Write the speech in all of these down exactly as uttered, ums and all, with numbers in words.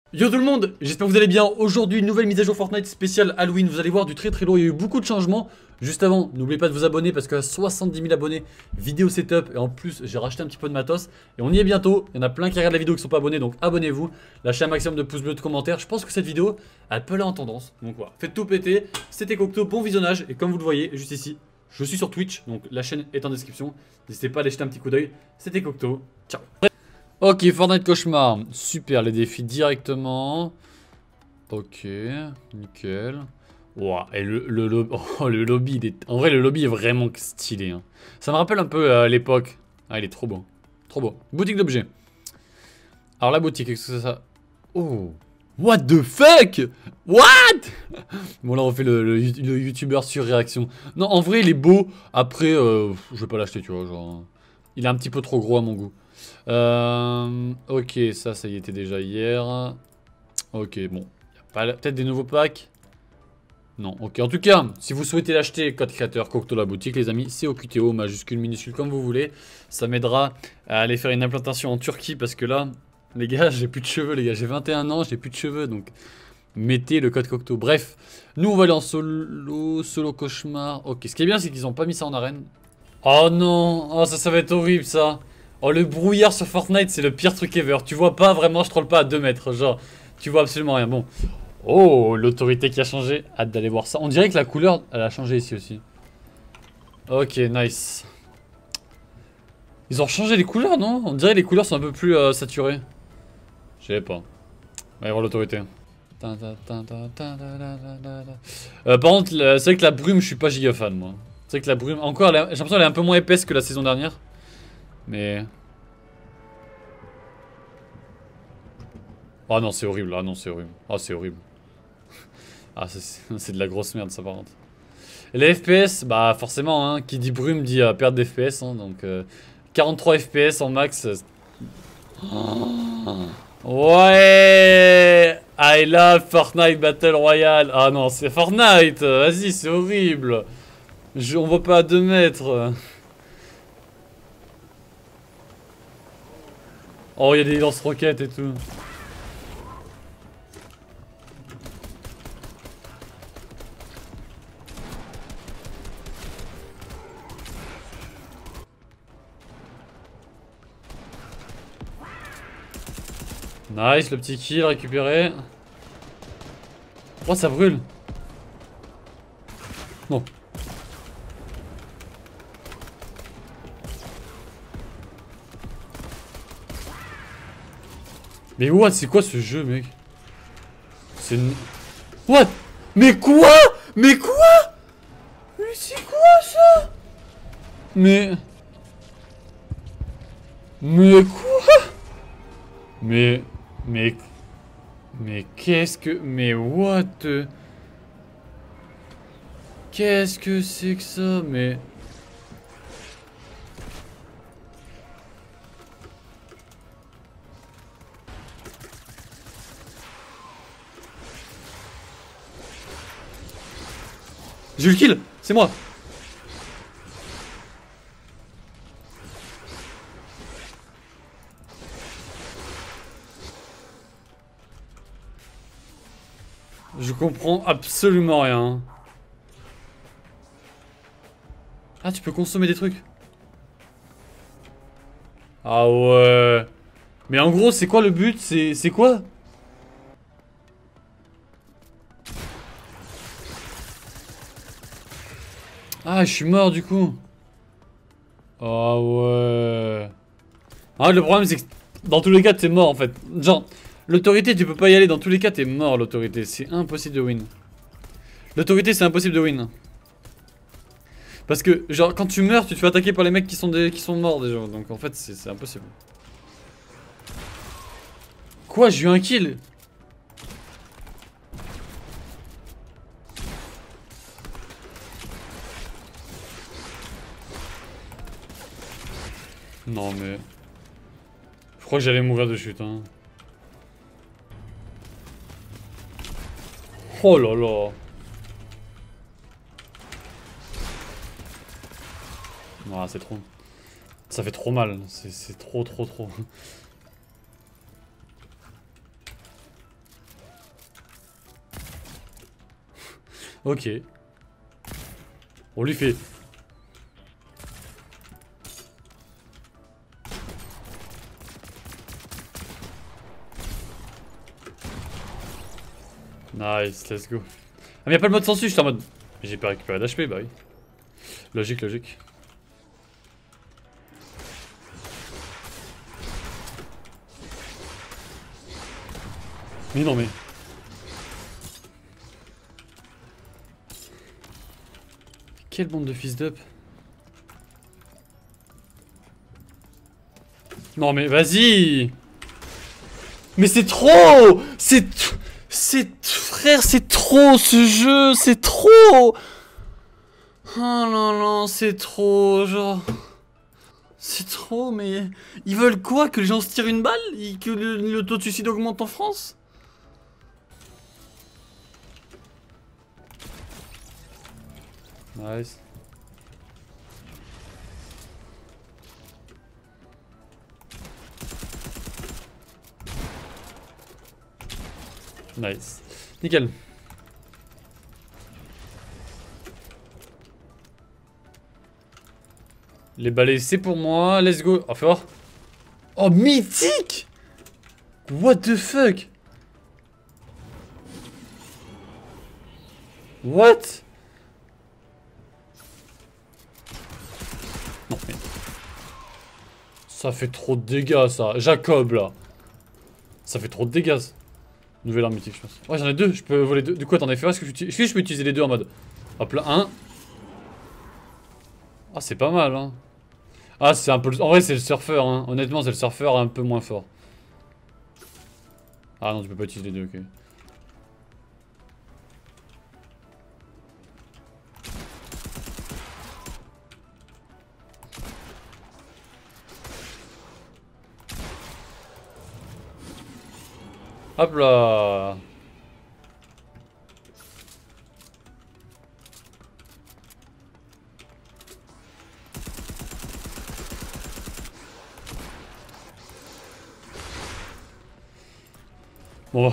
Yo tout le monde, j'espère que vous allez bien. Aujourd'hui, une nouvelle mise à jour Fortnite spéciale Halloween. Vous allez voir du très très lourd, il y a eu beaucoup de changements. Juste avant, n'oubliez pas de vous abonner parce qu'à soixante-dix mille abonnés, vidéo setup. Et en plus, j'ai racheté un petit peu de matos. Et on y est bientôt. Il y en a plein qui regardent la vidéo qui sont pas abonnés, donc abonnez-vous. Lâchez un maximum de pouces bleus, de commentaires. Je pense que cette vidéo, elle peut aller en tendance. Donc voilà, faites tout péter. C'était Cocteau, bon visionnage. Et comme vous le voyez, juste ici, je suis sur Twitch. Donc la chaîne est en description. N'hésitez pas à aller jeter un petit coup d'œil. C'était Cocteau. Ciao. Ok, Fortnite Cauchemar. Super, les défis directement. Ok, nickel. Wow, et le, le, le, oh, le lobby, il est... en vrai le lobby est vraiment stylé. Hein. Ça me rappelle un peu euh, l'époque. Ah, il est trop beau. Trop beau. Boutique d'objets. Alors la boutique, qu'est-ce que c'est ça? Oh, what the fuck? What? Bon là on fait le, le, le youtubeur sur réaction. Non, en vrai il est beau. Après, euh, je vais pas l'acheter, tu vois. Genre, il est un petit peu trop gros à mon goût. Euh, ok, ça, ça y était déjà hier. Ok, bon. Peut-être des nouveaux packs? Non, ok. En tout cas, si vous souhaitez l'acheter, code créateur Cocteau la boutique, les amis, C O Q T O, majuscule, minuscule, comme vous voulez. Ça m'aidera à aller faire une implantation en Turquie parce que là, les gars, j'ai plus de cheveux, les gars. J'ai vingt et un ans, j'ai plus de cheveux, donc mettez le code Cocteau. Bref, nous, on va aller en solo, solo cauchemar. Ok, ce qui est bien, c'est qu'ils ont pas mis ça en arène. Oh non, oh ça, ça va être horrible, ça. Oh, le brouillard sur Fortnite, c'est le pire truc ever. Tu vois pas vraiment, je troll pas à deux mètres, genre, tu vois absolument rien. Bon. Oh, l'autorité qui a changé. Hâte d'aller voir ça. On dirait que la couleur, elle a changé ici aussi. Ok, nice. Ils ont changé les couleurs, non? On dirait que les couleurs sont un peu plus euh, saturées. Je sais pas. On va y voir l'autorité. Euh, par contre, c'est vrai que la brume, je suis pas giga fan, moi. C'est vrai que la brume, encore, j'ai l'impression qu'elle est un peu moins épaisse que la saison dernière. Mais... oh non, c'est horrible. Ah non, c'est horrible. Ah, c'est horrible. Ah, c'est de la grosse merde, ça, par contre. Et les F P S, bah forcément, hein, qui dit brume dit euh, perte d'F P S. Hein, donc, euh, quarante-trois F P S en max. Euh... Oh. Ouais, I love Fortnite Battle Royale. Ah non, c'est Fortnite. Vas-y, c'est horrible. Je, on voit pas à deux mètres. Oh, il y a des lance-roquettes et tout. Nice, le petit kill récupéré. Oh, ça brûle. Non. Mais what, c'est quoi ce jeu, mec? C'est une... What? Mais quoi? Mais quoi? Mais c'est quoi ça? Mais... Mais quoi? Mais... Mais... Mais qu'est-ce que... Mais what? Qu'est-ce que c'est que ça? Mais... j'ai eu le kill! C'est moi! Je comprends absolument rien. Ah, tu peux consommer des trucs. Ah ouais. Mais en gros, c'est quoi le but? C'est c'est quoi? Ah, je suis mort du coup. Ah ouais. Ah, le problème, c'est que dans tous les cas, t'es mort en fait. Genre, l'autorité, tu peux pas y aller. Dans tous les cas, t'es mort, l'autorité. C'est impossible de win. L'autorité, c'est impossible de win. Parce que, genre, quand tu meurs, tu te fais attaquer par les mecs qui sont, des, qui sont morts déjà. Donc en fait, c'est impossible. Quoi? J'ai eu un kill? Non mais... je crois que j'allais mourir de chute, hein. Oh là là. Ah, c'est trop. Ça fait trop mal. C'est trop, trop, trop. Ok. On lui fait. Nice, let's go. Ah mais y'a pas le mode sensu, j'étais en mode... J'ai pas récupéré d'H P, bah oui. Logique, logique. Mais non mais... Quelle bande de fils d'up. Non mais vas-y. Mais c'est trop. C'est... C'est... Frère, c'est trop ce jeu. C'est trop. Oh non non, c'est trop, genre... C'est trop, mais... Ils veulent quoi? Que les gens se tirent une balle? Et que le, le taux de suicide augmente en France? Nice. Nice. Nickel. Les balais, c'est pour moi. Let's go. Oh, fort. Oh, mythique! What the fuck? What? Non, mais... Ça fait trop de dégâts, ça. Jacob, là. Ça fait trop de dégâts. Nouvelle arme mythique, je pense. Ouais, j'en ai deux. Je peux voler deux. Du coup, attendez, est-ce que, est que je peux utiliser les deux en mode... Hop là, un. Ah, c'est pas mal, hein. Ah, c'est un peu... En vrai, c'est le surfeur, hein. Honnêtement, c'est le surfeur un peu moins fort. Ah non, tu peux pas utiliser les deux, ok. Hop là. Bon.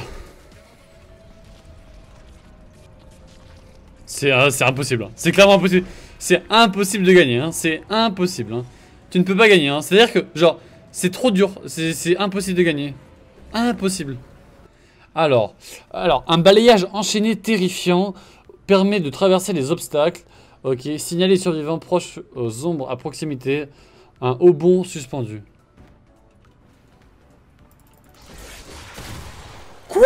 C'est euh, impossible. Hein. C'est clairement impossible. C'est impossible de gagner. Hein. C'est impossible. Hein. Tu ne peux pas gagner. Hein. C'est-à-dire que, genre, c'est trop dur. C'est impossible de gagner. Impossible. Alors, alors, un balayage enchaîné terrifiant permet de traverser les obstacles. Ok, signaler les survivants proches aux ombres à proximité. Un haut bond suspendu. Quoi?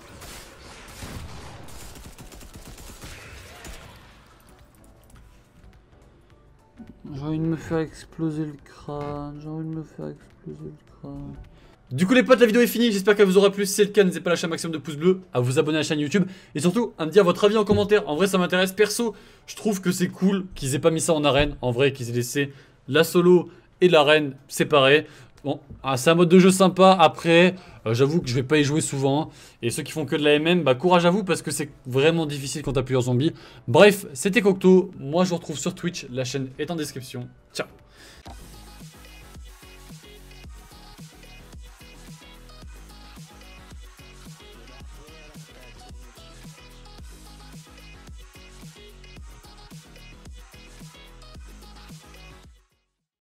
J'ai envie de me faire exploser le crâne. J'ai envie de me faire exploser le crâne. Du coup les potes, la vidéo est finie, j'espère qu'elle vous aura plu. Si c'est le cas, n'hésitez pas à lâcher un maximum de pouces bleus, à vous abonner à la chaîne YouTube et surtout à me dire votre avis en commentaire. En vrai ça m'intéresse, perso, je trouve que c'est cool qu'ils aient pas mis ça en arène. En vrai qu'ils aient laissé la solo et l'arène séparées. Bon, ah, c'est un mode de jeu sympa, après euh, j'avoue que je vais pas y jouer souvent. Et ceux qui font que de la M M, bah courage à vous parce que c'est vraiment difficile quand t'as plusieurs zombies. Bref, c'était Cocteau, moi je vous retrouve sur Twitch, la chaîne est en description. Ciao.